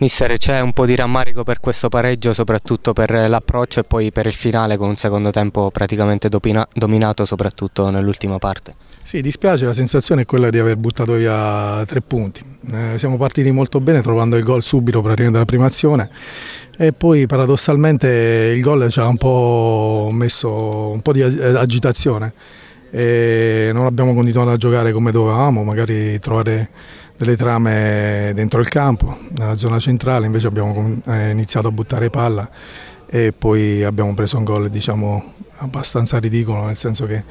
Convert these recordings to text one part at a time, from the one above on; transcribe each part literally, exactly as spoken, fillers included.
Mister, c'è un po' di rammarico per questo pareggio, soprattutto per l'approccio e poi per il finale con un secondo tempo praticamente dominato soprattutto nell'ultima parte. Sì, dispiace, la sensazione è quella di aver buttato via tre punti. Eh, siamo partiti molto bene trovando il gol subito praticamente dalla prima azione e poi paradossalmente il gol ci ha un po' messo un po' di agitazione e non abbiamo continuato a giocare come dovevamo, magari trovare delle trame dentro il campo, nella zona centrale, invece abbiamo iniziato a buttare palla e poi abbiamo preso un gol, diciamo, abbastanza ridicolo, nel senso che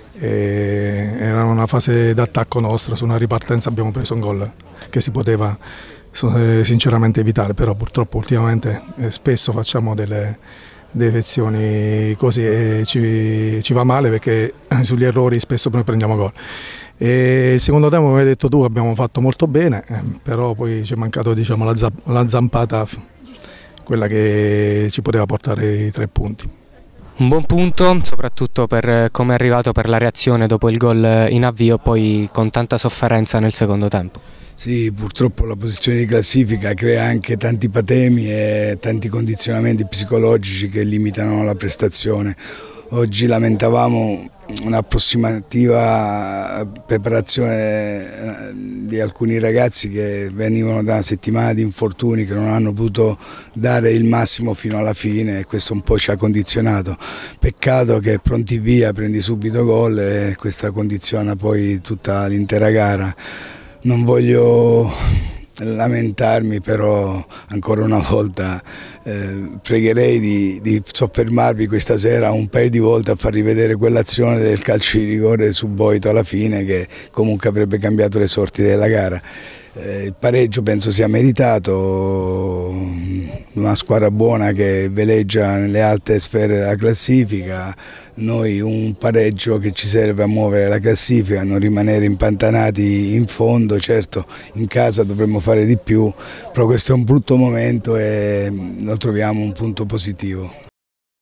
eh, era una fase d'attacco nostra, su una ripartenza abbiamo preso un gol che si poteva sinceramente evitare, però purtroppo ultimamente eh, spesso facciamo delle defezioni così e ci, ci va male perché sugli errori spesso noi prendiamo gol. E il secondo tempo, come hai detto tu, abbiamo fatto molto bene, eh, però poi ci è mancato, diciamo, la, la zampata, quella che ci poteva portare i tre punti. Un buon punto, soprattutto per come è arrivato, per la reazione dopo il gol in avvio, poi con tanta sofferenza nel secondo tempo. Sì, purtroppo la posizione di classifica crea anche tanti patemi e tanti condizionamenti psicologici che limitano la prestazione. Oggi lamentavamo un'approssimativa preparazione di alcuni ragazzi che venivano da una settimana di infortuni, che non hanno potuto dare il massimo fino alla fine e questo un po' ci ha condizionato. Peccato che pronti via prendi subito gol e questa condiziona poi tutta l'intera gara. Non voglio lamentarmi, però ancora una volta eh, pregherei di, di soffermarvi questa sera un paio di volte a far rivedere quell'azione del calcio di rigore su Boito alla fine, che comunque avrebbe cambiato le sorti della gara. Eh, il pareggio penso sia meritato, una squadra buona che veleggia nelle alte sfere della classifica, noi un pareggio che ci serve a muovere la classifica, a non rimanere impantanati in fondo. Certo in casa dovremmo fare di più, però questo è un brutto momento e lo troviamo un punto positivo.